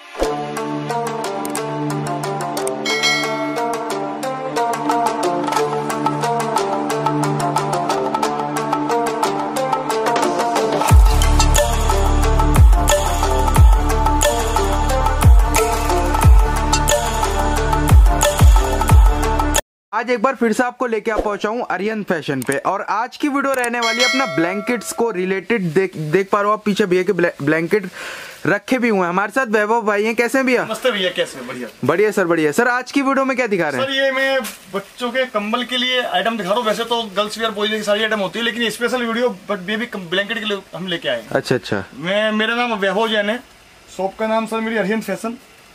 आज एक बार फिर से आपको लेके आ पहुंचा हूं आर्यन फैशन पे। और आज की वीडियो रहने वाली है अपना ब्लैंकेट्स को रिलेटेड। देख पा रहे हो आप पीछे भैया के ब्लैंकेट रखे भी हुए हैं। हमारे साथ वैभव भाई हैं। कैसे हैं भैया? नमस्ते भैया, कैसे हैं? बढ़िया बढ़िया सर, बढ़िया सर। आज की वीडियो में क्या दिखा रहे हैं? सर ये मैं बच्चों के कंबल के लिए आइटम दिखा रहा हूँ। वैसे तो गर्ल्स वियर बॉयज की सारी आइटम होती है, लेकिन स्पेशल वीडियो बेबी ब्लैंकेट के लिए हम लेके आए। अच्छा अच्छा। मेरा नाम वैभव जैन है। शॉप का नाम सर मेरी आर्यन फैशन।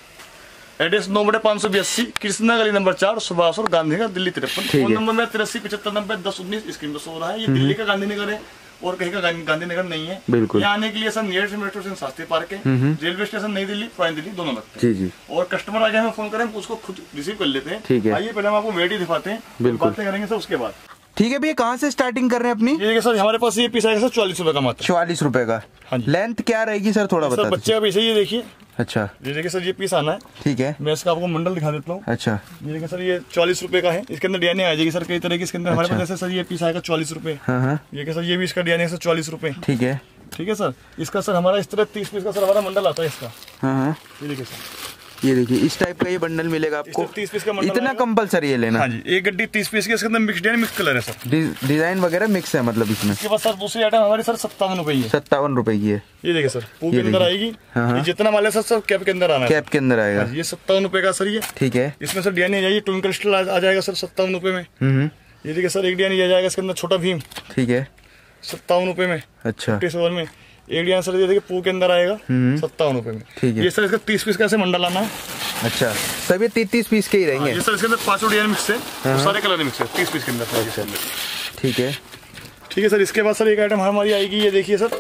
एड्रेस 9/582 कृष्णा गली नंबर 4 सुभाष और गांधीनगर दिल्ली 53। फोन नंबर में 8375901019 स्क्रीन पर शो रहा है। ये दिल्ली का गांधीनगर है और कहीं का गांधीनगर नहीं है। बिल्कुल। यहाँ आने के लिए sir near metro station Shastri park है, रेलवे स्टेशन नई दिल्ली पुरानी दिल्ली दोनों लगते हैं। जी जी। और कस्टमर आगे हमें फोन करें उसको खुद रिसीव कर लेते हैं। ठीक है। आइए पहले हम आपको वेराइटी दिखाते हैं, बातें करेंगे सर उसके बाद। ठीक है भैया, कहाँ से स्टार्टिंग कर रहे हैं अपनी? ये देखिए सर, हमारे पास ये पीस आएगा सर 44 रुपए का मात्र। 44 रुपए का। हाँ जी। लेंथ क्या रहेगी सर, थोड़ा बता दीजिए। बच्चे का पीस है, ये देखिए। अच्छा। ये देखिए सर, ये पीस आना है। ठीक है। मैं इसका आपको मंडल दिखा देता हूँ। अच्छा। ये देखिए सर, ये 44 रुपए का है। इसके अंदर डिजाइनिंग आ जाएगी सर कई तरह की। इसके अंदर हमारे पास जैसे सर ये पीस आएगा 44 रुपए। ये सर, ये भी इसका डिजाइनिंग सर 44 रुपए। ठीक है। ठीक है सर। इसका सर हमारा इस तरह 30 पीस का सर हमारा मंडल आता है इसका। ये देखिए सर, ये देखिए इस टाइप का ये बंडल मिलेगा आपको। 30 पीस का मंडल इतना कंपलसरी है लेना? हाँ जी, एक गड्डी 30 पीस की। इसके अंदर मिक्स डिजाइन मिक्स कलर है सर। डिजाइन वगैरह मिक्स है मतलब इसमें। इसके बाद सर दूसरी आइटम हमारी सर 57 रुपए की है। 57 रुपए की है। ये देखिए सर, पूरे के अंदर आएगी। ये जितना माल है सर सब कैप के अंदर आना है। कैप के अंदर आएगा। ये 57 रुपए का सर ये। ठीक है। इसमें सर डिजाइन आ जाएगी, ट्विंकल स्टाइल आ जाएगा सर 57 रुपए में। ये देखिए सर, एक डिजाइन आ जाएगा इसके अंदर छोटा भीम। ठीक है। 57 रुपए में। अच्छा। में एक डिजाइन सर ये देखिए पू के अंदर आएगा 57 रुपए में। ठीक है। ये सर इसका 30 पीस का मंडल आना है। अच्छा, सभी 30 पीस के ही रहेंगे। ये सर इसके अंदर 5 डिजाइन मिक्स है, सारे कलर मिक्स है 30 पीस के अंदर। ठीक है। ठीक है सर। इसके बाद सर एक आइटम हमारी आएगी, ये देखिए सर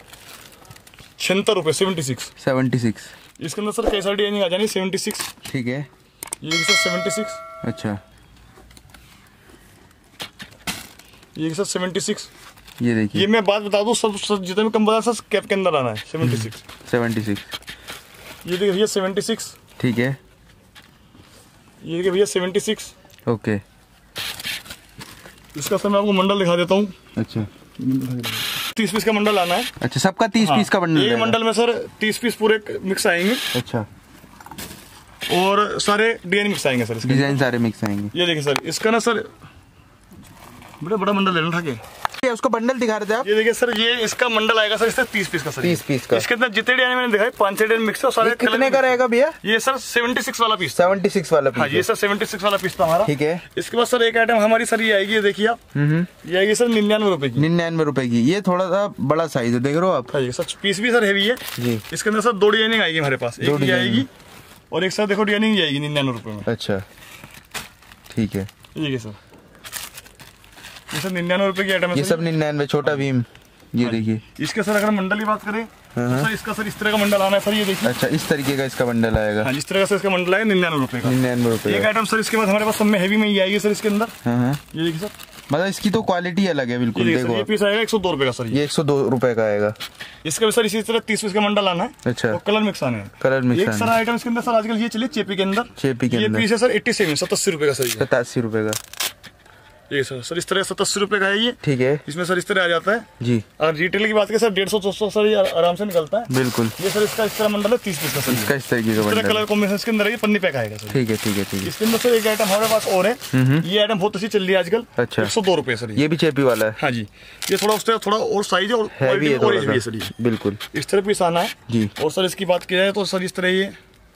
76 रुपए 76। इसके अंदर सर कई सारी डिजाइन आ जानी 76। ठीक है। ये सर 76। अच्छा। ये सर 76। ये देखिए, ये मैं बात बता दूं सब जितने भी कंबल सर कैप के अंदर आना है 76। ये देखिए भैया 76। ठीक है। ये देखिए भैया 76। ओके। इसका सर मैं आपको मंडल दिखा देता हूँ। अच्छा। 30 पीस का मंडल आना है। अच्छा, सबका 30 पीस का मंडल। ये मंडल में सर 30 पीस पूरे मिक्स आएंगे। अच्छा। और सारे डिजाइन मिक्स आएंगे सर, डिजाइन सारे मिक्स आएंगे। ये देखिए सर, इसका ना सर बड़ा मंडल लेना था क्या? उसको बंडल दिखा रहे थे आप? ये देखिए सर, ये इसका मंडल आएगा सर, इसका 30 पीस का सर। 30 पीस का। इसके अंदर जितने डिजाइन मैंने दिखाए 5-6 डिजाइन मिक्स है। सारे कितने का रहेगा भैया? ये सर 76 वाला पीस। 76 वाला पीस। हाँ, ये सर 76 वाला पीस था हमारा। ठीक है। इसके बाद सर एक आइटम हमारी सर ये आएगी, देखिए आप। ये आएगी सर 99 रुपए की। 99 रुपए की। ये थोड़ा सा बड़ा साइज है, देख रहे हो आप? हाँ, ये सर पीस भी सर हैवी है जी। इसके अंदर सर 2 डिजाइनिंग आएगी हमारे पास। एक ये आएगी और एक सर देखो डिजाइनिंग आएगी 99 रुपए में। अच्छा। ठीक है। ये सर, ये सब 99 रुपए की आइटम है। ये सब 99। छोटा भीम। ये देखिए। इसके सर अगर मंडल की बात करें तो सर इसका सर इस तरह का मंडल आना है सर, ये देखिए। अच्छा, इस तरीके का इसका मंडल आएगा। हाँ, इस तरह से इसका मंडल आएगा 99 रुपए का। 99 रुपए। एक आइटम सर इसके बाद हमारे पास सब में हैवी में ही आएगी सर इसके अंदर। ये देखिए सर, मतलब इसकी तो क्वालिटी अलग है बिल्कुल। देखो, ये पीस आएगा 102 रुपए का सर। ये 102 रुपए का आएगा। इसका भी सर इसी तरह 30 पीस का मंडल आना है। अच्छा। और कलर मिक्स आने हैं। Colour mix. एक सर आइटम इसके अंदर सर आजकल ये चलिए चेपी के अंदर। चेपी के अंदर ये पीस है सर 87 रुपए का सर। 87 रुपए का। ये सर इस तरह 87 रुपए का है ये। ठीक है। इसमें सर इस तरह आ जाता है जी। और रिटेल की बात करें सर 150-200 सर ये आराम से निकलता है। बिल्कुल। ये सर इसका इस तरह मंडल है 30 पीस का सर। इसका इस तरीके का मंडल। कलर कॉम्बिनेशन इसके अंदर है, पन्नी पैक आएगा सर। ठीक है, ठीक है, ठीक है। इसके अंदर सर एक आइटम हमारे पास और है। ये आइटम बहुत अच्छी चल रही है आजकल। अच्छा। 102 रुपए सर। ये भी चेपी वाला है। हाँ जी। ये थोड़ा उससे थोड़ा और साइज है और हैवी है सर। बिल्कुल। इस तरह पीस आना है जी। और सर इसकी बात की जाए तो सर इस तरह ये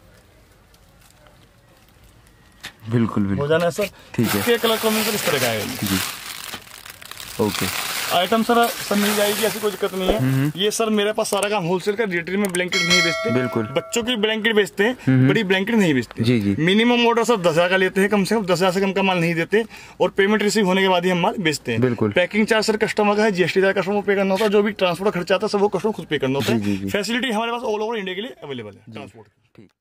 बिल्कुल हो जाना है सर। ठीक है। इसके कलर कॉम्बिनेशन इस तरह का आएगा जी। ओके। आइटम सर मिल जाएगी, ऐसी कोई दिक्कत नहीं है। ये सर मेरे पास सारा काम होलसेल का, रिटेल में ब्लैंकेट नहीं बेचते। बिल्कुल। बच्चों की ब्लैंकेट बेचते हैं, बड़ी ब्लैंकेट नहीं बेचते। जी जी। मिनिमम ऑर्डर सर 10,000 का लेते हैं, कम से कम 10,000 से कम का माल नहीं देते। और पेमेंट रिसीव होने के बाद ही हम माल बेचते हैं। बिल्कुल। पैकिंग चार्ज सर कस्टमर का है, GST कस्टमर को पे करना होता है। जो भी ट्रांसपोर्ट खर्चा आता है सब वो कस्टमर खुद पे करना होता है। फैसिलिटी हमारे पास ऑल ओवर इंडिया के लिए अवेलेबल है ट्रांसपोर्ट। ठीक।